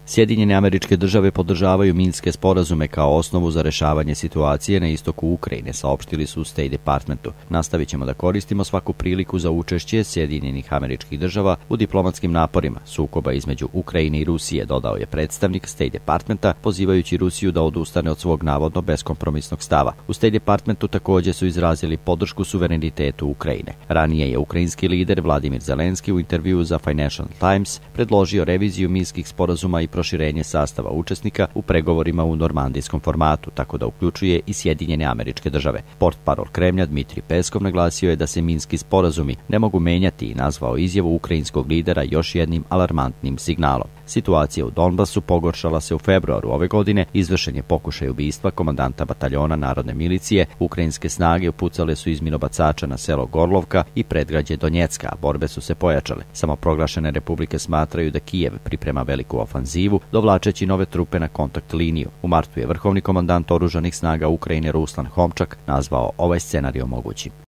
Sjedinjene Američke Države podržavaju minske sporazume kao osnovu za rešavanje situacije na istoku Ukrajine, saopštili su u State Departmentu. Nastavit ćemo da koristimo svaku priliku za učešće Sjedinjenih Američkih Država u diplomatskim naporima sukoba između Ukrajine i Rusije, dodao je predstavnik State Departmenta, pozivajući Rusiju da odustane od svog navodno beskompromisnog stava. U State Departmentu također su izrazili podršku suverenitetu Ukrajine. Ranije je ukrajinski lider Vladimir Zelenski u intervjuu za Financial Times predložio reviziju minskih sporazuma i proširenje sastava učesnika u pregovorima u normandijskom formatu, tako da uključuje i Sjedinjene Američke Države. Portparol Kremlja Dmitrij Peskov naglasio je da se minski sporazumi ne mogu menjati i nazvao izjavu ukrajinskog lidera još jednim alarmantnim signalom. Situacija u Donbasu pogoršala se u februaru ove godine, izvršen je pokušaj ubistva komandanta bataljona narodne milicije, ukrajinske snage upucale su iz minobacača na selo Gorlovka i predgrađe Donjecka, a borbe su se pojačale. Samoproglašene republike smatraju da Kijev priprema veliku ofanzivu, dovlačeći nove trupe na kontakt liniju. U martu je vrhovni komandant oružanih snaga Ukrajine Ruslan Homčak nazvao ovaj scenarij mogućim.